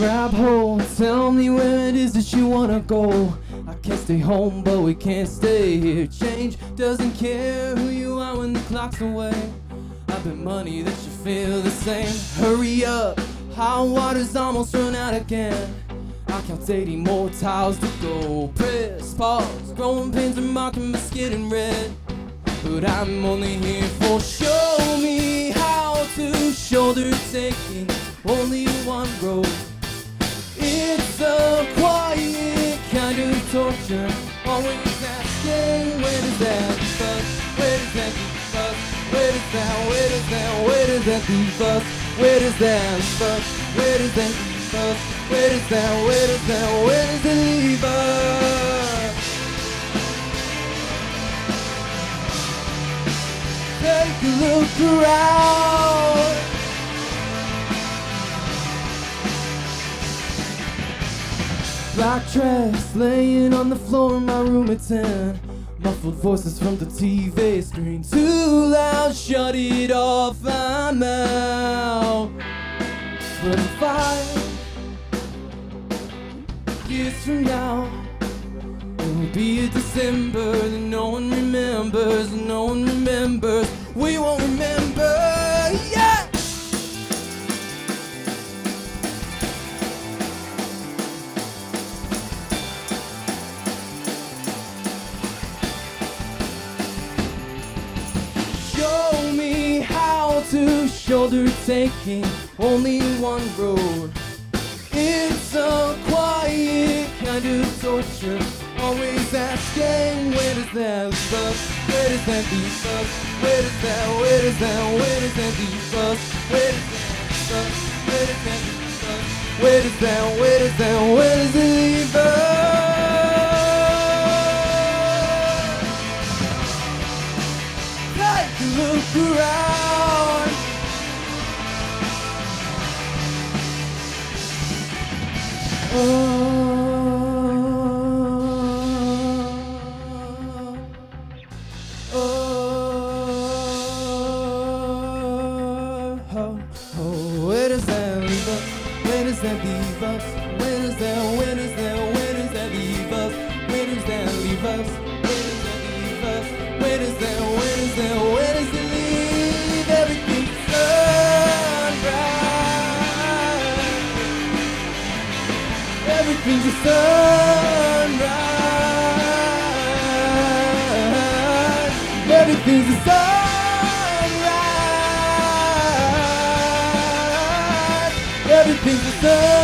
grab hold, tell me where it is that you wanna go. I can't stay home, but we can't stay here. Change doesn't care who you are when the clock's away. I bet money that you feel the same. Hurry up, hot water's almost run out again. I count 80 more tiles to go. Press, pause, growing pains are marking my skin in red. But I'm only here for show me how to shoulder taking only one road. It's a quiet kind of torture, always asking where does that leave us? Where does that leave us? Where does that leave us? Where does that leave us? Where does that leave us? Where does that leave us? Take a look around. Black dress laying on the floor in my room at 10. Muffled voices from the TV screen. Too loud, shut it off, I'm out. But in 5 years from now, it will be a December that no one remembers, no one remembers. We won't remember, yeah! Show me how to shoulder taking only one road. It's a quiet kind of torture, always asking where does that leave us? Where does that leave us? Where does that leave us? Where does that leave us? Where does that leave us? Take a look around. Where does that leave us? Where does that leave us? Where does that leave us? Where does that leave us? Where does that leave everything sunrise? Everything's a sunrise. Everything's a sunrise. Everything's a sunrise.